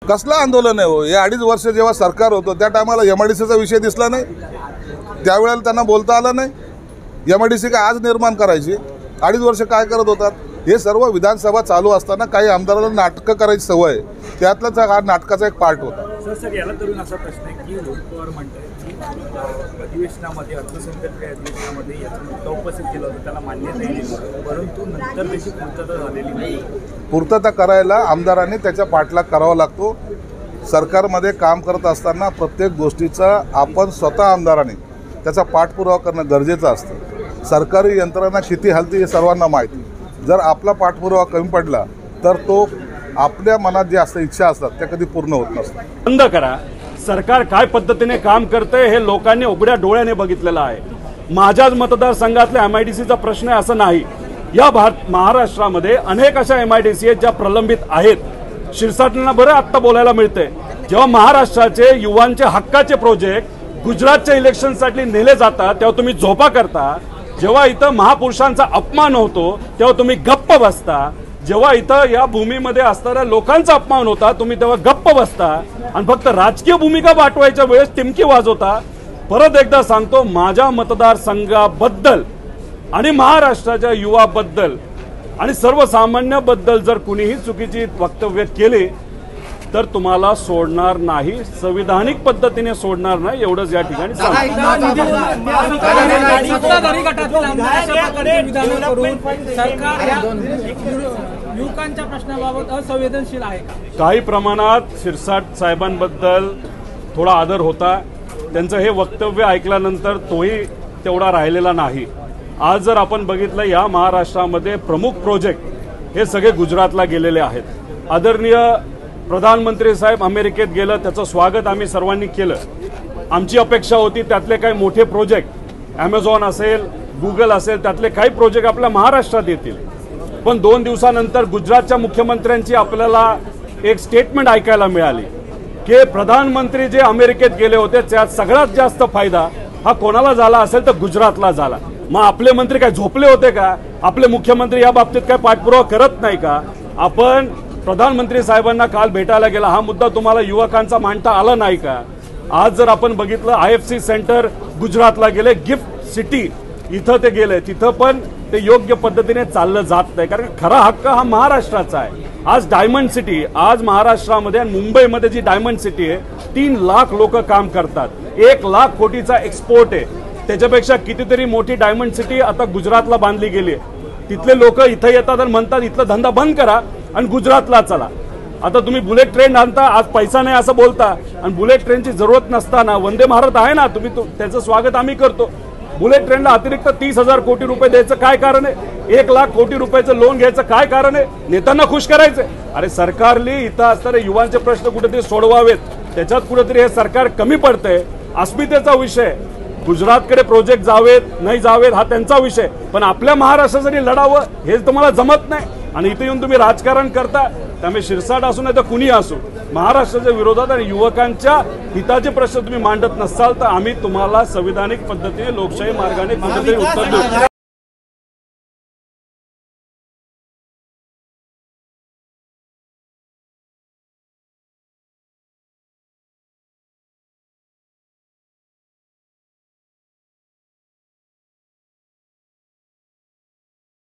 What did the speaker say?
कसला आंदोलन आहे हो? हे 2.5 वर्ष जेव्हा सरकार होतं त्या टायमाला MIDCचा विषय दिसला नाही, त्यावेळेला त्यांना बोलता आलं नाही। MIDC काय आज निर्माण करायची? 2.5 वर्ष काय करत होतात? हे सर्व विधानसभा चालू असताना काही आमदारांना नाटकं करायची सवय आहे, त्यातलाच हा नाटकाचा एक पार्ट होता। सर याला तरुण असा प्रश्न आहे की रोहित पवार म्हणतात की अधिवेशनामध्ये अर्थसंकल्पीय अधिवेशनामध्ये याचा मुद्दा उपस्थित केला होता, त्याला मान्यता दिली, परंतु नंतर त्याची पूर्तता झालेली नाही। पूर्तता करायला आमदारांनी त्याच्या पाठलाग करावा लागतो। सरकारमध्ये काम करत असताना प्रत्येक गोष्टीचा आपण स्वतः आमदारांनी त्याचा पाठपुरावा करणं गरजेचं असतं। सरकारी यंत्रणा किती हलती हे सर्वांना माहिती। जर आपला पाठपुरावा कमी पडला तर तो आपल्या मनात जे असतं इच्छा असतात त्या कधी पूर्ण होत नसतात। बंद करा, सरकार काय पद्धतीने काम करते हे लोकांनी उघड्या डोळ्याने बघितलेलं आहे। माझ्याच मतदारसंघातल्या MIDCचा प्रश्न आहे असं नाही, या महाराष्ट्रामध्ये अनेक अशा MIDC आहेत ज्या प्रलंबित आहेत। शिरसाटांना बरं आत्ता बोलायला मिळते, जेव्हा महाराष्ट्राचे युवांचे हक्काचे प्रोजेक्ट गुजरातच्या इलेक्शनसाठी नेले जातात तेव्हा तुम्ही झोपा करता, जेव्हा इथं महापुरुषांचा अपमान होतो तेव्हा तुम्ही गप्प बसता, जेव्हा इथं या भूमीमध्ये असणाऱ्या लोकांचा अपमान होता तुम्ही तेव्हा गप्प बसता आणि फक्त राजकीय भूमिका वाटवायच्या वेळेस टिमकी वाजवता। परत एकदा सांगतो, माझ्या मतदारसंघाबद्दल आणि महाराष्ट्राच्या युवाबद्दल आणि सर्वसामान्याबद्दल जर कुणीही चुकीची वक्तव्य केली तर तुम्हाला सोडणार नाही, संविधानिक पद्धतीने सोडणार नाही, एवढंच या ठिकाणी युवकांच्या प्रश्नाबाबत असंवेदनशील आहे का? काही प्रमाणात शिरसाट साहेबांबद्दल थोडा आदर होता, त्यांचं हे वक्तव्य ऐकल्यानंतर तोही तेवढा राहिलेला नाही। आज जर आपण बघितलं या महाराष्ट्रामध्ये प्रमुख प्रोजेक्ट हे सगळे गुजरातला गेलेले आहेत। आदरणीय प्रधानमंत्री साहेब अमेरिकेत गेलं, त्याचं स्वागत आम्ही सर्वांनी केलं। आमची अपेक्षा होती त्यातले काही मोठे प्रोजेक्ट Amazon असेल, Google असेल, त्यातले काही प्रोजेक्ट आपल्या महाराष्ट्रात येतील, पण 2 दिवसानंतर गुजरातच्या मुख्यमंत्र्यांची आपल्याला एक स्टेटमेंट ऐकायला मिळाली की प्रधानमंत्री जे अमेरिकेत गेले होते त्यात सगळ्यात जास्त फायदा हा कोणाला झाला असेल तर गुजरातला झाला। मग आपले मंत्री काय झोपले होते का? आपले मुख्यमंत्री या बाबतीत काय पाठपुरावा करत नाही का? आपण प्रधानमंत्री साहेबांना काल भेटायला गेला, हा मुद्दा तुम्हाला युवकांचा मांडता आला नाही का? आज जर आपण बघितलं IFC सेंटर गुजरातला गेले, गिफ्ट सिटी इथं ते गेले, तिथं पण ते योग्य पद्धतीने चाललं जात नाही, कारण खरा हक्क हा महाराष्ट्राचा आहे। आज डायमंड सिटी, आज महाराष्ट्रामध्ये आणि मुंबईमध्ये जी डायमंड सिटी आहे 3 लाख लोक काम करतात, 1 लाख कोटीचा एक्सपोर्ट आहे, त्याच्यापेक्षा कितीतरी मोठी डायमंड सिटी आता गुजरातला बांधली गेली आहे। तिथले लोक इथं येतात आणि म्हणतात इथला धंदा बंद करा आणि गुजरातला चला। आता तुम्ही बुलेट ट्रेन आणता, आज पैसा नाही असं बोलता, आणि बुलेट ट्रेनची जरूरत नसताना वंदे भारत आहे ना, तुम्ही त्याचं स्वागत आम्ही करतो। बुलेट ट्रेनला अतिरिक्त 30,000 कोटी रुपये द्यायचं काय कारण आहे? 1 लाख कोटी रुपयाचं लोन घ्यायचं काय कारण आहे? नेत्यांना खुश करायचं? अरे सरकारने इथं असणारे युवांचे प्रश्न कुठेतरी सोडवावेत, त्याच्यात कुठेतरी हे सरकार कमी पडतंय। अस्मितेचा विषय, गुजरातकडे प्रोजेक्ट जावेत नाही जावेत हा त्यांचा विषय, पण आपल्या महाराष्ट्रासाठी लढावं हे तुम्हाला जमत नाही आणि इथे येऊन तुम्ही राजकारण करता। त्यामुळे शिरसाट असू नाही तर कुणी असू, महाराष्ट्राच्या विरोधात आणि युवकांच्या हिताचे प्रश्न तुम्ही मांडत नसाल तर आम्ही तुम्हाला संविधानिक पद्धतीने लोकशाही मार्गाने कुठेतरी उत्तर देऊ।